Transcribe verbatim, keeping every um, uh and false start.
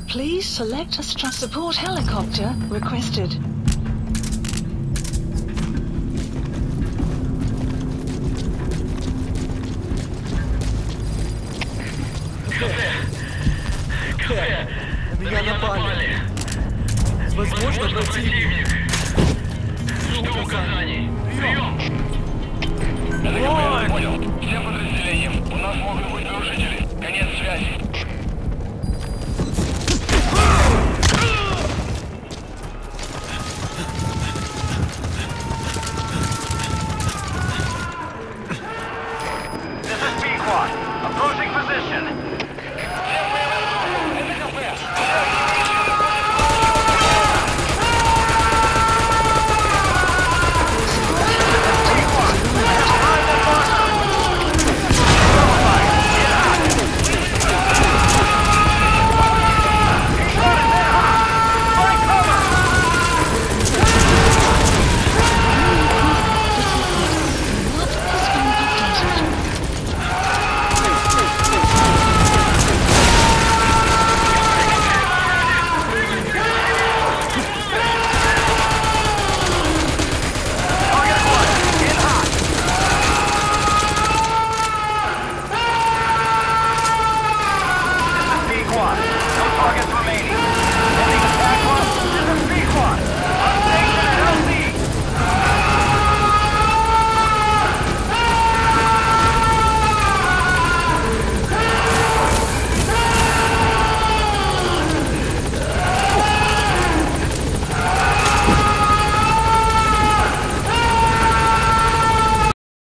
Please select a stru- support helicopter requested. На меня напали. Возможно, противник. Жду указаний. Прием! Это КП, понял. Всем подразделениям.